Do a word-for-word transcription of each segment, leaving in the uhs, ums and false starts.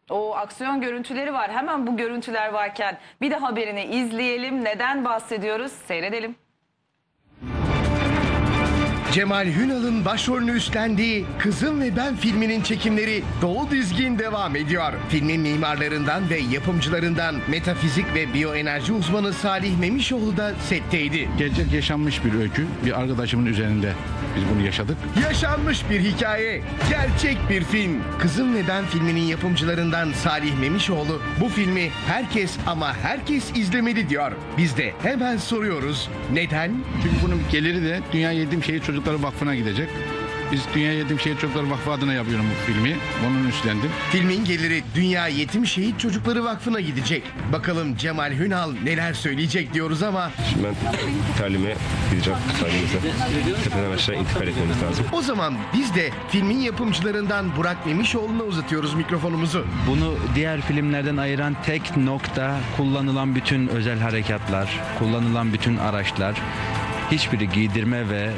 O aksiyon görüntüleri var. Hemen bu görüntüler varken bir de haberini izleyelim. Neden bahsediyoruz? Seyredelim. Cemal Hünal'ın başrolünü üstlendiği Kızım ve Ben filminin çekimleri dolu dizgin devam ediyor. Filmin mimarlarından ve yapımcılarından metafizik ve biyoenerji uzmanı Salih Memişoğlu da setteydi. Gerçek yaşanmış bir öykü. Bir arkadaşımın üzerinde biz bunu yaşadık. Yaşanmış bir hikaye, gerçek bir film. Kızım ve Ben filminin yapımcılarından Salih Memişoğlu bu filmi herkes ama herkes izlemeli diyor. Biz de hemen soruyoruz. Neden? Çünkü bunun geliri de Dünya Yetim Şehit Çocukları Vakfı'na gidecek. Biz Dünya Yetim Şehit Çocukları Vakfı adına yapıyorum bu filmi. Onun üstlendim. Filmin geliri Dünya Yetim Şehit Çocukları Vakfı'na gidecek. Bakalım Cemal Hünal neler söyleyecek diyoruz ama... Şimdi ben talime gideceğim. Talimize. Tepeden aşağı intikal etmemiz lazım. O zaman biz de filmin yapımcılarından Burak Memişoğlu'na uzatıyoruz mikrofonumuzu. Bunu diğer filmlerden ayıran tek nokta kullanılan bütün özel harekatlar, kullanılan bütün araçlar. Hiçbiri giydirme ve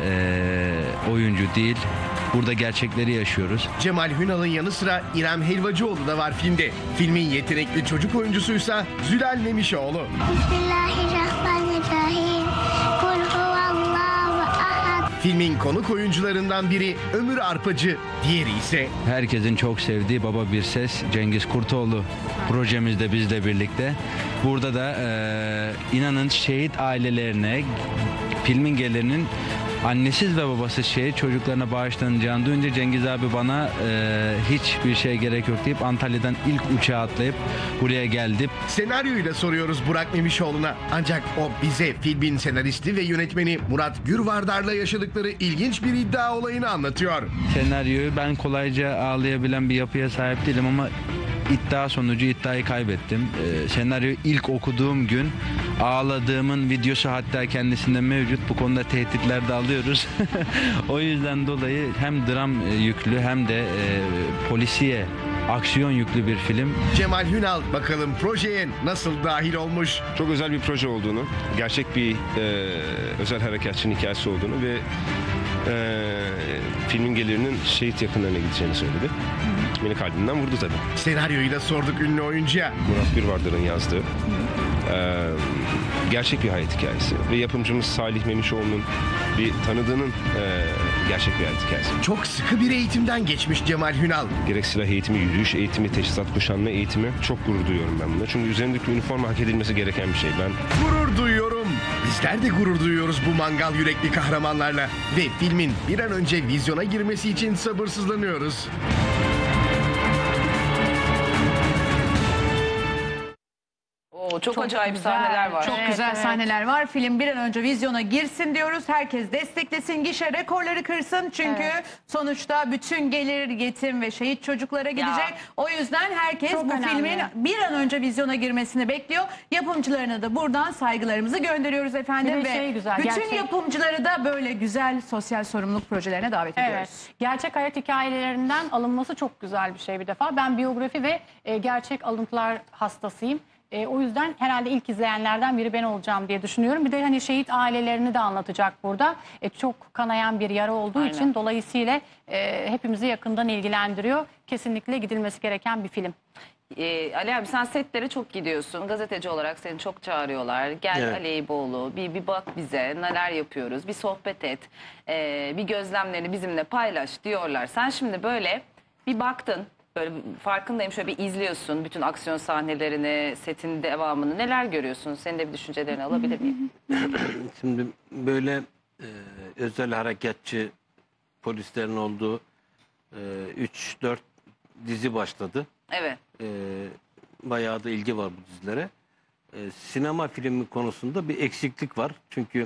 e, oyuncu değil. Burada gerçekleri yaşıyoruz. Cemal Hünal'ın yanı sıra İrem Helvacıoğlu da var filmde. Filmin yetenekli çocuk oyuncusuysa Zülal Memişoğlu. Bismillahirrahmanirrahim. Kul huvallahu ahad. Filmin konuk oyuncularından biri Ömür Arpacı, diğeri ise... Herkesin çok sevdiği Baba Bir Ses Cengiz Kurtoğlu projemizde bizle birlikte. Burada da e, inanın şehit ailelerine filmin gelirinin annesiz ve babasız şehit çocuklarına bağışlanacağını duyunca Cengiz abi bana e, hiçbir şey gerek yok deyip Antalya'dan ilk uçağa atlayıp buraya geldi. Senaryoyu da soruyoruz Burak Memişoğlu'na. Ancak o bize filmin senaristi ve yönetmeni Murat Gürvardar'la yaşadıkları ilginç bir iddia olayını anlatıyor. Senaryoyu ben kolayca ağlayabilen bir yapıya sahip değilim ama iddia sonucu iddiayı kaybettim. Ee, senaryoyu ilk okuduğum gün ağladığımın videosu hatta kendisinde mevcut. Bu konuda tehditler de alıyoruz. O yüzden dolayı hem dram yüklü hem de e, polisiye, aksiyon yüklü bir film. Cemal Hünal bakalım projeye nasıl dahil olmuş? Çok özel bir proje olduğunu, gerçek bir e, özel harekatçının hikayesi olduğunu ve e, filmin gelirinin şehit yakınlarına gideceğini söyledi. Beni kalbimden vurdu tabii. Senaryoyu da sorduk ünlü oyuncuya. Murat Gürvardar'ın yazdığı e, gerçek bir hayat hikayesi ve yapımcımız Salih Memişoğlu'nun bir tanıdığının e, gerçek bir hayat hikayesi. Çok sıkı bir eğitimden geçmiş Cemal Hünal. Gerek silah eğitimi, yürüyüş eğitimi, teçhizat kuşanma eğitimi, çok gurur duyuyorum ben buna. Çünkü üzerimdeki üniforma hak edilmesi gereken bir şey. Ben Gurur duyuyorum. Bizler de gurur duyuyoruz bu mangal yürekli kahramanlarla. Ve filmin bir an önce vizyona girmesi için sabırsızlanıyoruz. Oo, çok, Çok acayip güzel, sahneler var. Çok Evet, güzel evet. sahneler var. Film bir an önce vizyona girsin diyoruz. Herkes desteklesin, gişe rekorları kırsın. Çünkü Evet. sonuçta bütün gelir yetim ve şehit çocuklara gidecek. O yüzden herkes Çok bu önemli. filmin bir an önce vizyona girmesini bekliyor. Yapımcılarına da buradan saygılarımızı gönderiyoruz efendim. Bir de ve şey güzel, bütün gerçek- yapımcıları da böyle güzel sosyal sorumluluk projelerine davet ediyoruz. Evet. Gerçek hayat hikayelerinden alınması çok güzel bir şey bir defa. Ben biyografi ve e, gerçek alıntılar hastasıyım. E, o yüzden herhalde ilk izleyenlerden biri ben olacağım diye düşünüyorum. Bir de hani şehit ailelerini de anlatacak burada. E, çok kanayan bir yara olduğu Aynen. için dolayısıyla e, hepimizi yakından ilgilendiriyor. Kesinlikle gidilmesi gereken bir film. Ee, Ali abi sen setlere çok gidiyorsun. Gazeteci olarak seni çok çağırıyorlar. Gel Evet. Ali Eyüboğlu bir, bir bak bize neler yapıyoruz. Bir sohbet et. Ee, bir gözlemlerini bizimle paylaş diyorlar. Sen şimdi böyle bir baktın. Böyle farkındayım şöyle bir izliyorsun. Bütün aksiyon sahnelerini, setin devamını. Neler görüyorsun? Senin de bir düşüncelerini alabilir miyim? Şimdi böyle e, özel harekatçı polislerin olduğu üç dört dizi başladı. Evet. E, bayağı da ilgi var bu dizilere. E, sinema filmi konusunda bir eksiklik var. Çünkü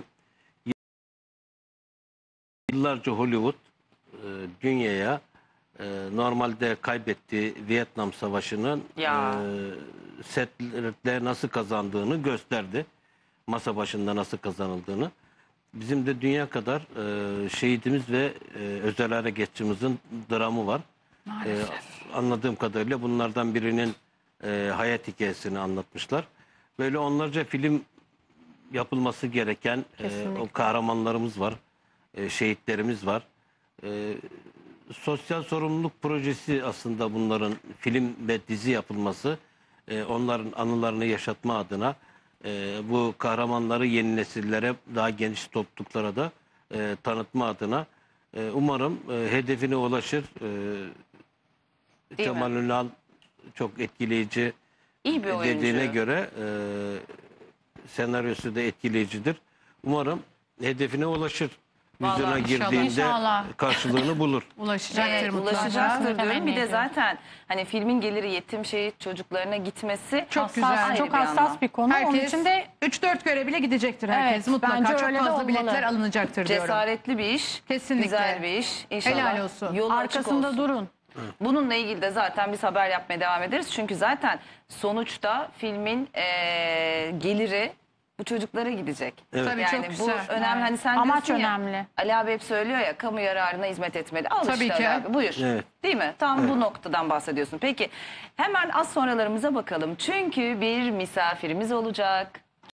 yıllarca Hollywood e, dünyaya e, normalde kaybettiği Vietnam Savaşı'nın Ya. e, setle nasıl kazandığını gösterdi. Masa başında nasıl kazanıldığını. Bizim de dünya kadar e, şehidimiz ve e, özel harekatçımızın dramı var. E, anladığım kadarıyla bunlardan birinin e, hayat hikayesini anlatmışlar. Böyle onlarca film yapılması gereken e, o kahramanlarımız var. E, şehitlerimiz var. E, sosyal sorumluluk projesi aslında bunların film ve dizi yapılması. E, onların anılarını yaşatma adına e, bu kahramanları yeni nesillere, daha geniş topluluklara da e, tanıtma adına e, umarım e, hedefine ulaşır. E, Değil Kemal mi? Ünal çok etkileyici İyi bir oyuncu. dediğine göre e, senaryosu da etkileyicidir. Umarım hedefine ulaşır. Vallahi Vizyona inşallah. girdiğinde İnşallah. karşılığını bulur. Ulaşacaktır Evet, mutlaka. ulaşacaktır diyorum. Temenni Bir de ediyorum. zaten hani filmin geliri yetim şehit çocuklarına gitmesi Çok Hassas, güzel. çok bir hassas yandan. bir konu. Onun Herkes için de üç dört göre bile gidecektir herkes. Evet, Mutlaka bence çok öyle de fazla olmalı. biletler alınacaktır diyorum. Cesaretli bir iş. Kesinlikle. Güzel bir iş. İnşallah. Helal olsun. Yolu açık arkasında olsun. durun. Bununla ilgili de zaten biz haber yapmaya devam ederiz. Çünkü zaten sonuçta filmin eee, geliri bu çocuklara gidecek. Evet. Tabii, yani çok bu güzel. önemli. Evet. Hani sen Amaç diyorsun ya, önemli. Ali abi hep söylüyor ya, kamu yararına hizmet etmeli. Al Tabii işte ki. Ali abi, buyur. Evet. Değil mi? Tam bu noktadan bahsediyorsun. Peki hemen az sonralarımıza bakalım. Çünkü bir misafirimiz olacak.